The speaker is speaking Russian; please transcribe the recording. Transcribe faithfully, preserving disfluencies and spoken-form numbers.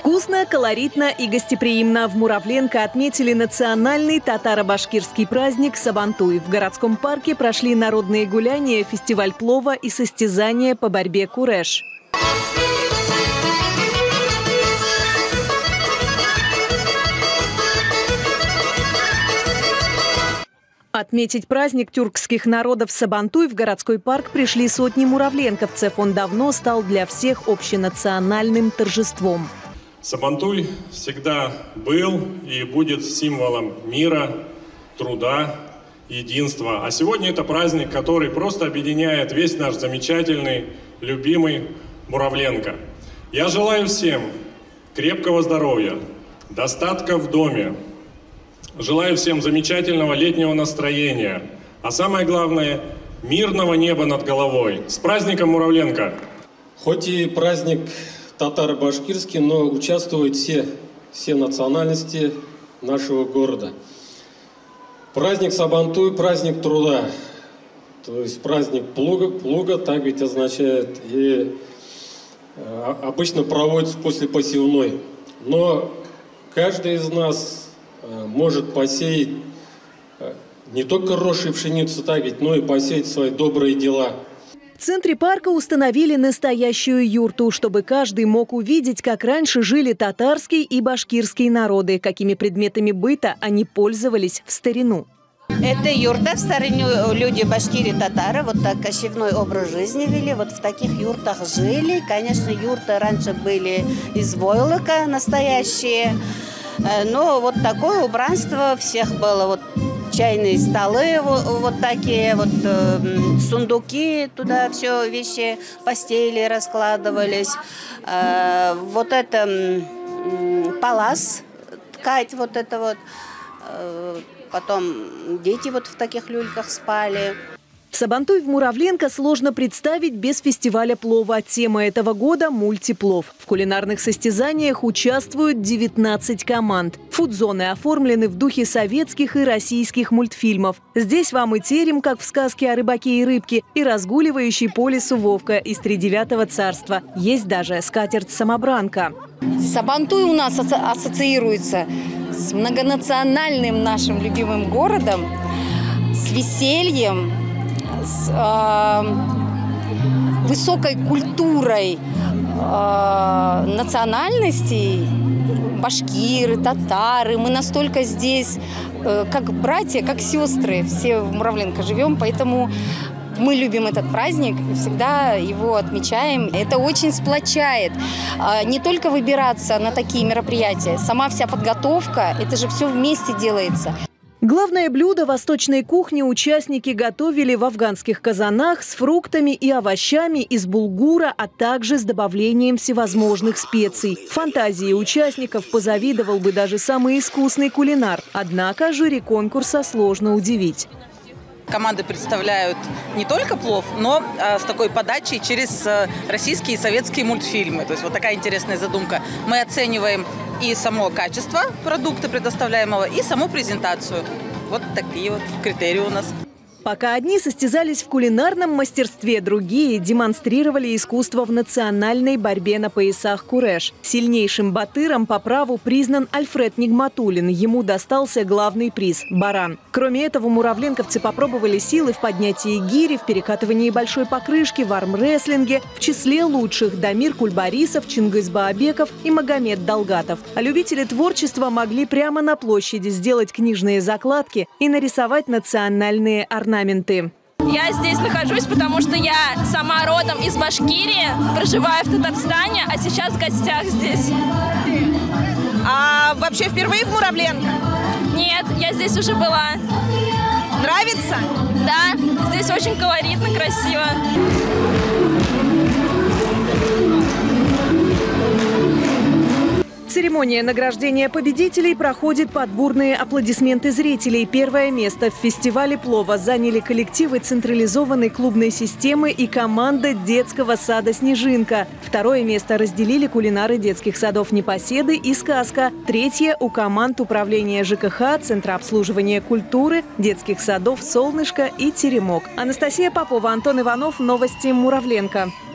Вкусно, колоритно и гостеприимно. В Муравленко отметили национальный татаро-башкирский праздник Сабантуй. В городском парке прошли народные гуляния, фестиваль плова и состязания по борьбе куреш. Отметить праздник тюркских народов Сабантуй в городской парк пришли сотни муравленковцев. Он давно стал для всех общенациональным торжеством. Сабантуй всегда был и будет символом мира, труда, единства. А сегодня это праздник, который просто объединяет весь наш замечательный, любимый Муравленко. Я желаю всем крепкого здоровья, достатка в доме. Желаю всем замечательного летнего настроения. А самое главное – мирного неба над головой. С праздником, Муравленко! Хоть и праздник татаро-башкирский, но участвуют все, все национальности нашего города. Праздник Сабантуй – праздник труда. То есть праздник плуга, плуга так ведь означает. И э, обычно проводится после посевной. Но каждый из нас может посеять не только рожь и пшеницу, так ведь, но и посеять свои добрые дела. В центре парка установили настоящую юрту, чтобы каждый мог увидеть, как раньше жили татарские и башкирские народы, какими предметами быта они пользовались в старину. Это юрта. В старину люди башкиры, татары вот так кочевной образ жизни вели, вот в таких юртах жили. Конечно, юрты раньше были из войлока настоящие. Но вот такое убранство всех было. Вот чайные столы вот, вот такие, вот э, сундуки, туда все вещи, постели раскладывались. Э, вот это э, палас, ткать вот это вот. Э, потом дети вот в таких люльках спали. Сабантуй в Муравленко сложно представить без фестиваля плова. Тема этого года – мультиплов. В кулинарных состязаниях участвуют девятнадцать команд. Фудзоны оформлены в духе советских и российских мультфильмов. Здесь вам и терем, как в сказке о рыбаке и рыбке, и разгуливающий по лесу Вовка из Тридевятого царства. Есть даже скатерть-самобранка. Сабантуй у нас ассоциируется с многонациональным нашим любимым городом, с весельем, с э, высокой культурой э, национальностей, башкиры, татары. Мы настолько здесь, э, как братья, как сестры, все в Муравленко живем, поэтому мы любим этот праздник и всегда его отмечаем. Это очень сплочает. Э, не только выбираться на такие мероприятия, сама вся подготовка, это же все вместе делается. Главное блюдо восточной кухни участники готовили в афганских казанах с фруктами и овощами из булгура, а также с добавлением всевозможных специй. Фантазии участников позавидовал бы даже самый искусный кулинар. Однако жюри конкурса сложно удивить. Команды представляют не только плов, но а, с такой подачей через а, российские и советские мультфильмы. То есть вот такая интересная задумка. Мы оцениваем и само качество продукта предоставляемого, и саму презентацию. Вот такие вот критерии у нас. Пока одни состязались в кулинарном мастерстве, другие демонстрировали искусство в национальной борьбе на поясах куреш. Сильнейшим батыром по праву признан Альфред Нигматуллин. Ему достался главный приз – баран. Кроме этого, муравленковцы попробовали силы в поднятии гири, в перекатывании большой покрышки, в армрестлинге. В числе лучших – Дамир Кульбарисов, Чингис Баабеков и Магомед Далгатов. А любители творчества могли прямо на площади сделать книжные закладки и нарисовать национальные орнаменты. Я здесь нахожусь, потому что я сама родом из Башкирии, проживаю в Татарстане, а сейчас в гостях здесь. А вообще впервые в Муравленко? Нет, я здесь уже была. Нравится? Да, здесь очень колоритно, красиво. Церемония награждения победителей проходит под бурные аплодисменты зрителей. Первое место в фестивале плова заняли коллективы централизованной клубной системы и команда детского сада «Снежинка». Второе место разделили кулинары детских садов «Непоседы» и «Сказка». Третье – у команд управления ЖКХ, Центра обслуживания культуры, детских садов «Солнышко» и «Теремок». Анастасия Попова, Антон Иванов. Новости Муравленко.